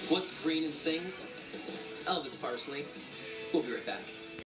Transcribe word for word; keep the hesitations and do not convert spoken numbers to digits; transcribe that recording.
What's green and sings? Elvis Parsley. We'll be right back.